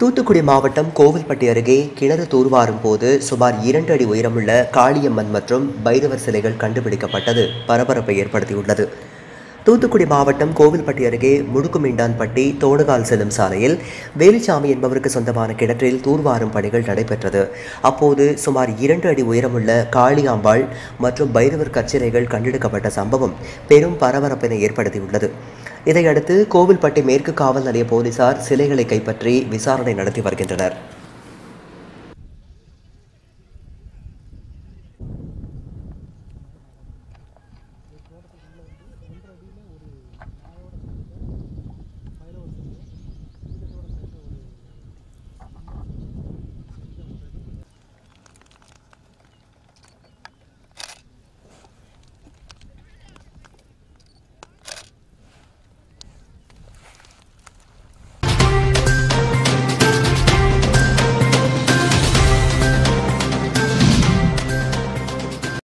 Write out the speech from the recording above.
தூத்துக்குடி மாவட்டம் கோவில்பட்டி அருகே கிணறு தூர்வாரும் போது சுமார் 2 அடி உயரமுள்ள காளியம்மன் மற்றும் பைரவர் சிலைகள் கண்டுபிடிக்கப்பட்டது பரபரப்பை ஏற்படுத்தியுள்ளது. தூத்துக்குடி மாவட்டம் கோவில்பட்டி அருகே முடுக்குமிண்டான்பட்டி தோடுகால் செல்லும் சாலையில் வேலுச்சாமி என்பவருக்கு சொந்தமான கிணற்றில் தூர்வாரும் பணிகள் நடைபெற்றது. அப்போது சுமார் 2 அடி உயரமுள்ள காளியாம்பாள் மற்றும் பைரவர் கற்சிலைகள் கண்டெடுக்கப்பட்ட சம்பவம் பெரும் பரபரப்பினை ஏற்படுத்தியுள்ளது. இதையடுத்து கோவில்பட்டி மேற்கு காவல் நிலைய போலீசார் சிலைகளை கைப்பற்றி விசாரணை நடத்தி வருகின்றனர்.